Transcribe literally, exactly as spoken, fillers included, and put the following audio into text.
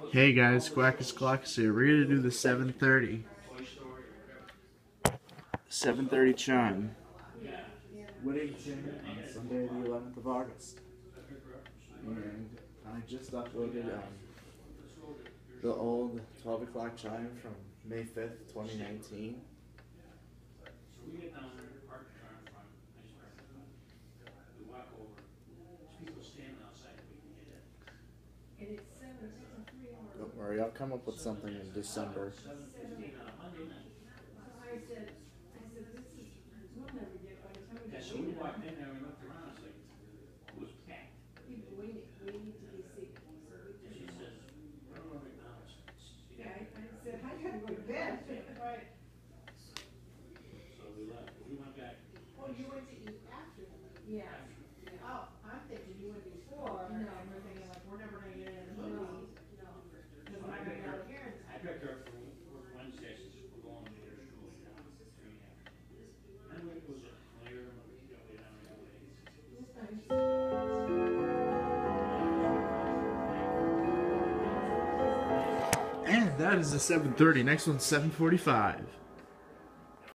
Hey guys, Quackus Clockus here. We're gonna do the seven thirty. seven thirty chime. Whittington on Sunday the eleventh of August. And I just uploaded um, the old twelve o'clock chime from May fifth, twenty nineteen. Don't worry, I'll come up with something in December. Oh, you went to eat after them? Yeah. Oh, I'm thinking you went before. No, we're thinking like, we're never gonna get in the movie. No. Because we're not gonna go here. I picked her up for Wednesday since we're going to their school now. And it was clear. And that is the seven thirty. Next one's seven forty-five.